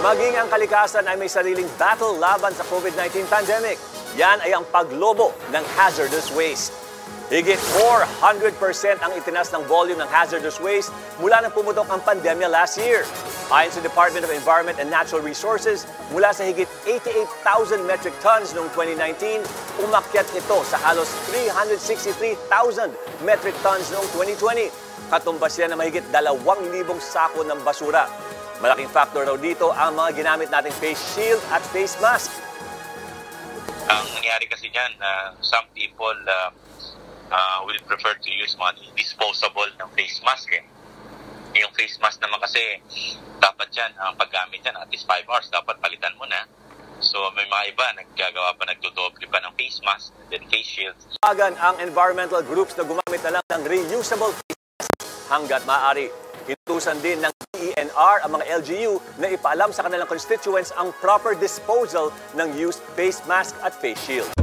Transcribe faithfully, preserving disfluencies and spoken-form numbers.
Maging ang kalikasan ay may sariling battle laban sa COVID nineteen pandemic. Yan ay ang paglobo ng hazardous waste. Higit four hundred percent ang itinaas ng volume ng hazardous waste mula nang pumutok ang pandemya last year. Ayon sa Department of Environment and Natural Resources, mula sa higit eighty-eight thousand metric tons noong twenty nineteen, umakyat ito sa halos three hundred sixty-three thousand metric tons noong twenty twenty. Katumbas yan na mahigit dalawang libong sako ng basura. Malaking factor raw dito ang mga ginamit nating face shield at face mask. Ang nangyari kasi dyan, uh, some people uh, uh, will prefer to use mga disposable ng face mask. Eh. Yung face mask naman kasi, dapat dyan, ang paggamit dyan, at least five hours, dapat palitan mo na. So may mga iba, naggagawa pa, nagdodoble pa ng face mask, then face shield. Tawagan ang environmental groups na gumamit na lang ng reusable face mask hanggat maaari. Inutusan din ng D E N R ang mga L G U na ipaalam sa kanilang constituents ang proper disposal ng used face mask at face shield.